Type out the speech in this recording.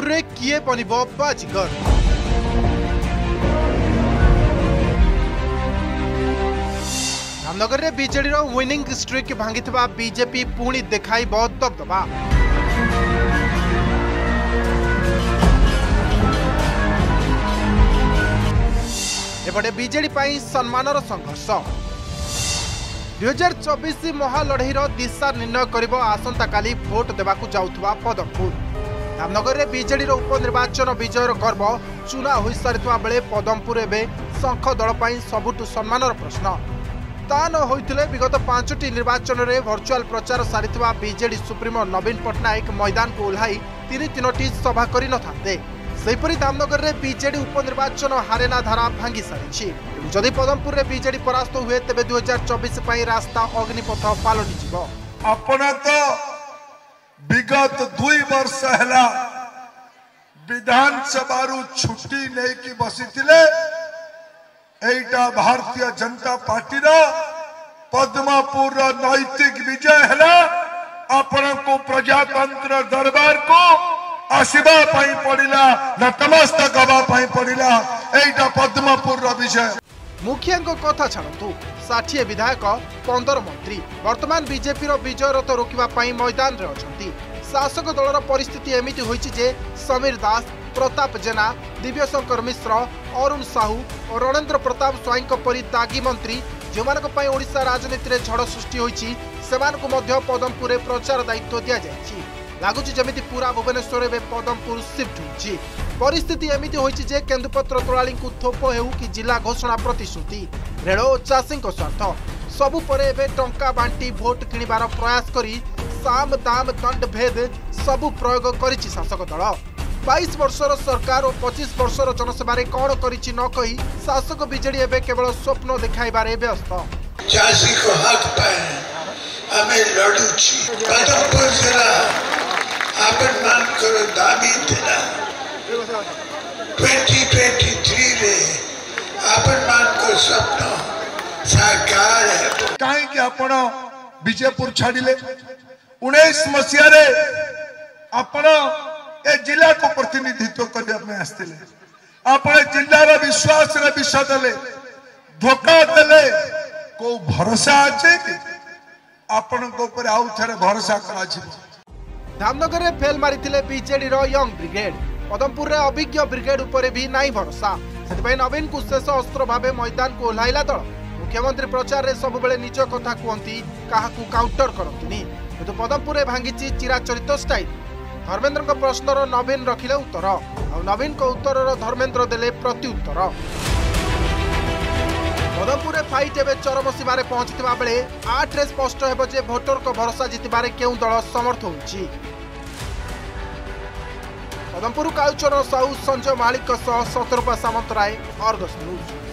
रे किए बनिबो बाजीगर। रामनगर रे बीजेडी रो विनिंग स्ट्रीक भांगिथिबा बीजेपी पुणी देखाइबो दबदबा। एपटे बीजेडी पाई सम्मानर संघर्ष 2024 महालढ़ईर दिशा निर्णय करिबो आसंता काली भोट देबाकू जाउथबा पदमपुर। रामनगर रे बीजेडी रो उपनिर्वाचन विजयर गर्व चुना होई सारितबा बेले पदमपुर एबे शंख दल पाई सबुठु सम्मानर प्रश्न। ता न होइथिले विगत 5टी निर्वाचन रे वर्चुअल प्रचार सारितबा बीजेडी सुप्रीमो नवीन पटनायक मैदान को ओल्हाई 3-3टी सभा करि नथाते। सेहिपरि धामनगर रे बीजेडी उपनिर्वाचन हारेना धारा भांगी सारिछि। जदि पदमपुर रे बीजेडी परास्त हुए तेबे 2024 पाई रास्ता अग्निपथ पालटि जिवो। अपना तो विगत 2 वर्ष हला विधानसभा छुट्टी नहीं कि बसीथिले। एटा भारतीय जनता पार्टी रो पद्मपुर नैतिक विजय हला। आपण को प्रजातंत्र दरबार को आसीबा पाई पड़िला, नतमस्तक हवा पाई पड़िला। एटा पद्मपुर रो विजय। मुखिया कथा छाड़ू 60 विधायक 15 मंत्री वर्तमान बीजेपी रो विजय रथ रोकिबा पाई मैदान रे अछंती। शासक दलर परिस्थिति एमिति होइछि जे समीर दास, प्रताप जेना, दिव्यशंकर मिश्र, अरुण साहू और रणेंद्र प्रताप स्वाई परी दागी मंत्री जो ओडिशा राजनीति रे झड़ सृष्टि होइछि सेमानकु मध्य पदमपुर प्रचार दायित्व दिया जाइछि। लागुछि जेमिति पूरा भुवनेश्वर एबे पदमपुर शिफ्ट होइछि। परिस्थिति एमिति होइछि जे केन्दुपत्र तोलाळींकु थोप हेउ कि जिला घोषणा प्रतिश्रुति रेल और चाषी स्वार्थ सबु परे एबे टंका बांटी भोट किणिबार प्रयास करी साम दाम दंड भेद सबु प्रयोग करिछि शासक दल। 22 वर्षर सरकार और 25 वर्षर जनसेवारे कौन करिछि न कही शासक बीजेडी एबे केवल स्वप्न देखाइबारे व्यस्त। चाषी को हक पाए हमें लड़ुछि पदमपुर जिला आपन मान करो दाबी देना 2023 रे आपन मान को स्वप्न साकार है। काहे कि आपण विजयपुर छाड़िले 19 मसिया रे आपण ए जिला को प्रतिनिधित्व करने में आसतिले। आपण जिल्ला रा विश्वास रे विष देले, धोखा देले। को भरोसा আছে कि आपण को ऊपर आउ थरे भरोसा करा छी। धामनगर रे फेल मारिथिले बीजेडी रो यंग ब्रिगेड। पदमपुर रे अभिज्ञ ब्रिगेड ऊपर भी नाही भरोसा। सेतपै नवीन को शेष अस्त्र भाबे मैदान को ओल्हाइला दल। मुख्यमंत्री प्रचार रे सब बेले निज कथा कहती काहाकू काउंटर करंतिनी। किंतु पदमपुर रे भांगिछि चिराचरित स्टाइल। धर्मेन्द्र प्रश्नर नवीन रखिले उत्तर और नवीन को उत्तर धर्मेन्द्र देले प्रति उत्तर। पदमपुर रे फाइट एबे चरम सीमारे पहुंचथिबा बेले 8 रे स्पष्ट हेबो जे भोटर को भरोसा जितिबारे केउ दल समर्थ होछि। पदमपुर कालचरण साहू संजय मालिक सह सतरूपा सामंतराय अर्गस न्यूज।